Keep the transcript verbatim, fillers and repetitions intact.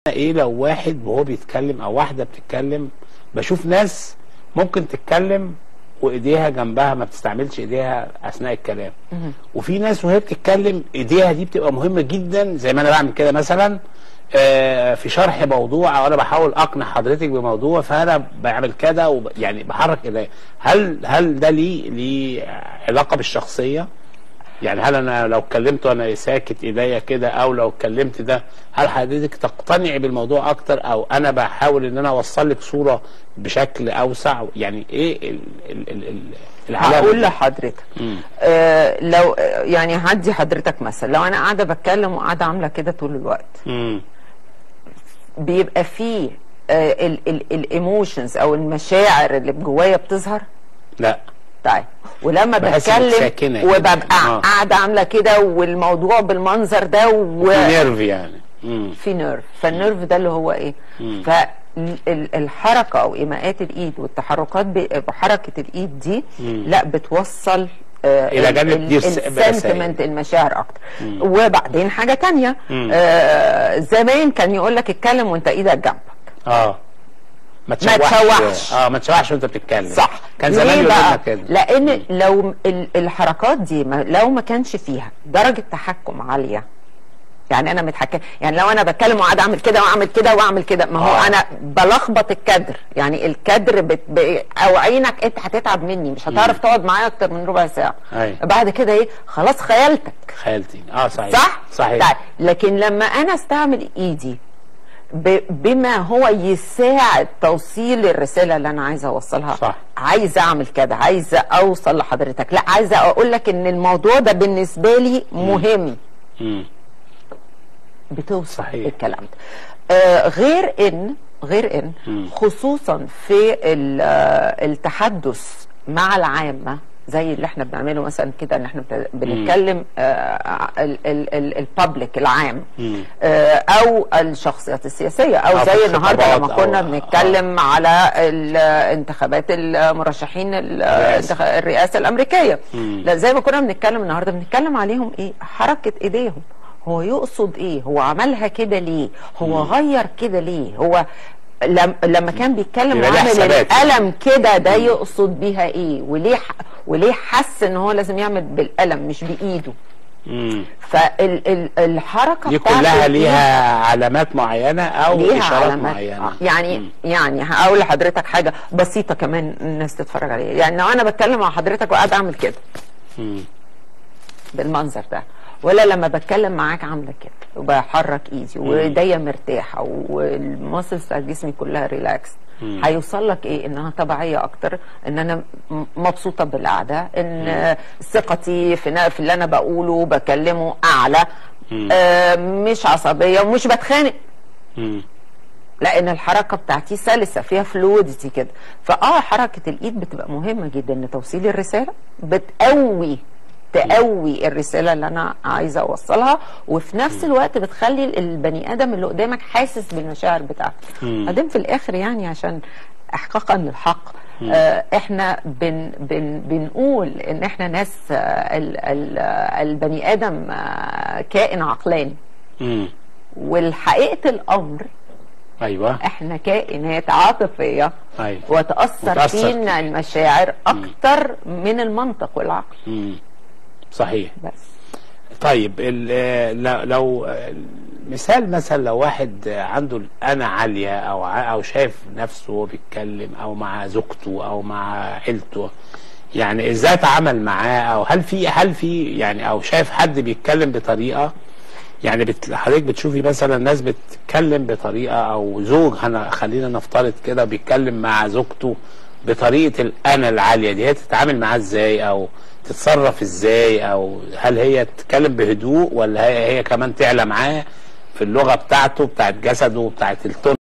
ايه لو واحد وهو بيتكلم او واحده بتتكلم، بشوف ناس ممكن تتكلم وايديها جنبها ما بتستعملش ايديها اثناء الكلام، وفي ناس وهي بتتكلم ايديها دي بتبقى مهمه جدا، زي ما انا بعمل كده مثلا آه في شرح موضوع او انا بحاول اقنع حضرتك بموضوع، فانا بعمل كده وب... يعني بحرك ايديا. هل هل ده ليه ليه علاقه بالشخصيه؟ يعني هل انا لو اتكلمت وانا ساكت ايديا كده، او لو اتكلمت ده هل حضرتك تقتنعي بالموضوع اكتر، او انا بحاول ان انا اوصل لك صوره بشكل اوسع؟ يعني ايه ال ال ال العلامه؟ هقول لحضرتك آه لو يعني هدي حضرتك مثلا، لو انا قاعده بتكلم وقاعده عامله كده طول الوقت، مم. بيبقى فيه آه الايموشنز او المشاعر اللي جوايا بتظهر؟ لا. طيب ولما بتكلم وببقى آه. قاعده عامله كده والموضوع بالمنظر ده و... في نيرف يعني مم. في نيرف، فالنيرف ده اللي هو ايه؟ مم. فالحركه او ايماءات الايد والتحركات بحركه الايد دي مم. لا بتوصل آه الى جانب السنتمنت، المشاعر اكتر. مم. وبعدين حاجه ثانيه، آه زمان كان يقول لك اتكلم وانت ايدك جنبك. اه ما تشوحش. اه ما تشوحش وانت بتتكلم. صح. كان زمان يقول لنا كده. لان مم. لو الحركات دي ما لو ما كانش فيها درجه تحكم عاليه، يعني انا متحكم، يعني لو انا بتكلم وقاعد اعمل كده واعمل كده واعمل كده، ما هو آه. انا بلخبط الكادر، يعني الكادر بت... ب... او عينك انت هتتعب مني، مش هتعرف تقعد معايا اكتر من ربع ساعه. أي. بعد كده ايه؟ خلاص خيالتك خيالتي. اه صحيح. صح؟ صحيح. طيب لكن لما انا استعمل ايدي ب... بما هو يساعد توصيل الرساله اللي انا عايزه اوصلها، صح. عايزه اعمل كده، عايزه اوصل لحضرتك، لا عايزه اقول لك ان الموضوع ده بالنسبه لي مهم. امم بتوصل صحيح. الكلام ده آه غير ان غير ان مم. خصوصا في التحدث مع العامه زي اللي احنا بنعمله مثلا كده، ان احنا بنتكلم البابليك العام، آه او الشخصيات السياسيه، او, أو زي النهارده لما كنا أو بنتكلم آه. على انتخابات المرشحين الرئاسه, الرئاسة الامريكيه. لا زي ما كنا بنتكلم النهارده بنتكلم عليهم ايه؟ حركه ايديهم، هو يقصد ايه؟ هو عملها كده ليه؟ هو مم. غير كده ليه؟ هو لما كان بيتكلم وعمل القلم كده، ده يقصد بيها ايه؟ وليه وليه حس ان هو لازم يعمل بالقلم مش بايده؟ امم فالحركه دي كلها ليها علامات معينه او اشارات علامات معينه. آه. يعني مم. يعني هقول لحضرتك حاجه بسيطه كمان الناس تتفرج عليها، يعني لو انا بتكلم مع حضرتك وقاعد اعمل كده مم. بالمنظر ده، ولا لما بتكلم معاك عامله كده وبحرك ايدي وايديا مرتاحه والماسلز بتاعت جسمي كلها ريلاكس، هيوصل لك ايه؟ انها طبيعيه اكتر، ان انا مبسوطه بالقعده، ان ثقتي في, في اللي انا بقوله بكلمه اعلى، آه مش عصبيه ومش بتخانق، لان الحركه بتاعتي سلسه فيها فلويدتي كده. فاه حركه الايد بتبقى مهمه جدا لتوصيل الرساله، بتقوي تقوي الرساله اللي انا عايزه اوصلها، وفي نفس الوقت بتخلي البني ادم اللي قدامك حاسس بالمشاعر بتاعته. بعدين في الاخر يعني عشان احقاقا للحق، آه احنا بن بن بنقول ان احنا ناس آه ال ال البني ادم آه كائن عقلاني، والحقيقه الامر ايوه احنا كائنات عاطفيه. أيوة. وتاثر فينا المشاعر اكتر من المنطق والعقل. مم. صحيح. بس طيب لو مثال مثلا لو واحد عنده انا عاليه او او شايف نفسه وهو بيتكلم او مع زوجته او مع عيلته، يعني ازاي اتعامل معاه؟ او هل في هل في يعني او شايف حد بيتكلم بطريقه، يعني بت... حضرتك بتشوفي مثلا ناس بتتكلم بطريقه، او زوج هن... خلينا نفترض كده بيتكلم مع زوجته بطريقه الانا العاليه دي، هي تتعامل معاه ازاي او تتصرف ازاي؟ او هل هي تتكلم بهدوء، ولا هي, هي كمان تعلى معاه في اللغه بتاعته بتاعت جسده بتاعت التون